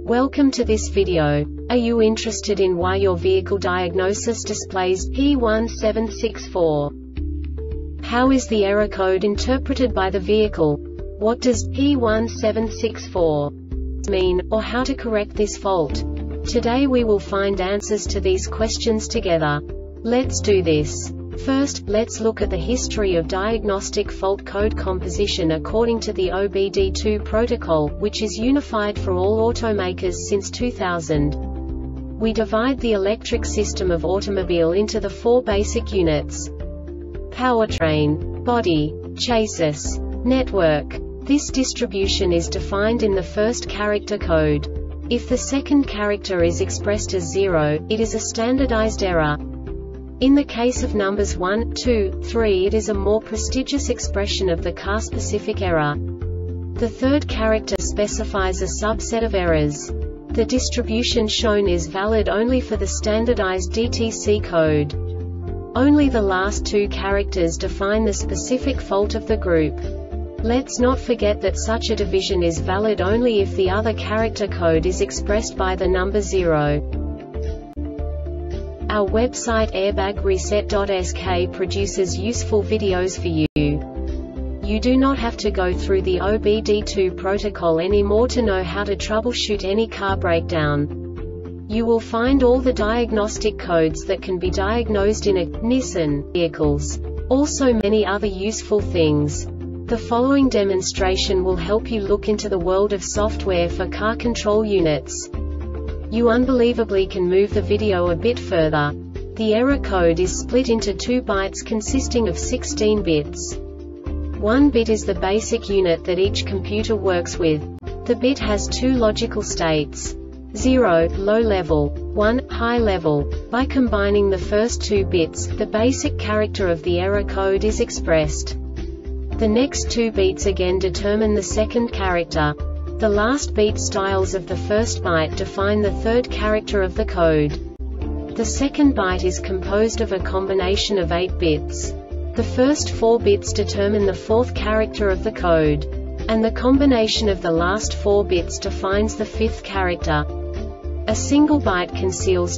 Welcome to this video. Are you interested in why your vehicle diagnosis displays P1764? How is the error code interpreted by the vehicle? What does P1764 mean, or how to correct this fault? Today we will find answers to these questions together. Let's do this. First, let's look at the history of diagnostic fault code composition according to the OBD2 protocol, which is unified for all automakers since 2000. We divide the electric system of automobile into the four basic units: powertrain, body, chassis, network. This distribution is defined in the first character code. If the second character is expressed as 0, it is a standardized error. In the case of numbers 1, 2, 3, it is a more prestigious expression of the car-specific error. The third character specifies a subset of errors. The distribution shown is valid only for the standardized DTC code. Only the last two characters define the specific fault of the group. Let's not forget that such a division is valid only if the other character code is expressed by the number 0. Our website airbagreset.sk produces useful videos for you. You do not have to go through the OBD2 protocol anymore to know how to troubleshoot any car breakdown. You will find all the diagnostic codes that can be diagnosed in a Nissan vehicles. Also many other useful things. The following demonstration will help you look into the world of software for car control units. You unbelievably can move the video a bit further. The error code is split into 2 bytes consisting of 16 bits. 1 bit is the basic unit that each computer works with. The bit has 2 logical states: 0, low level, 1, high level. By combining the first 2 bits, the basic character of the error code is expressed. The next 2 beats again determine the second character. The last beat styles of the first byte define the third character of the code. The second byte is composed of a combination of 8 bits. The first 4 bits determine the fourth character of the code. And the combination of the last 4 bits defines the fifth character. A single byte conceals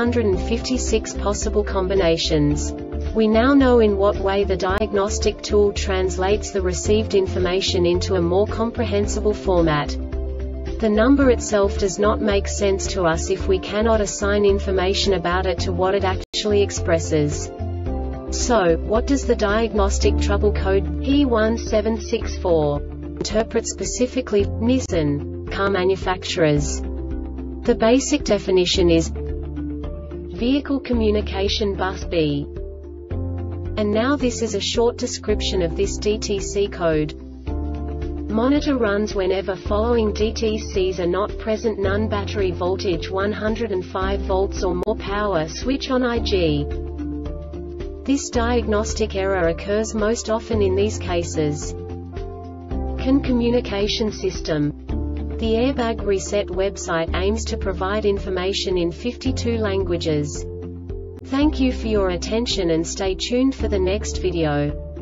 256 possible combinations. We now know in what way the diagnostic tool translates the received information into a more comprehensible format. The number itself does not make sense to us if we cannot assign information about it to what it actually expresses. So, what does the diagnostic trouble code P1764 interpret specifically for Nissan car manufacturers? The basic definition is Vehicle Communication Bus B. And now this is a short description of this DTC code. Monitor runs whenever following DTCs are not present: none, battery voltage 105 volts or more, power switch on IG. This diagnostic error occurs most often in these cases. CAN communication system. The Airbag Reset website aims to provide information in 52 languages. Thank you for your attention and stay tuned for the next video.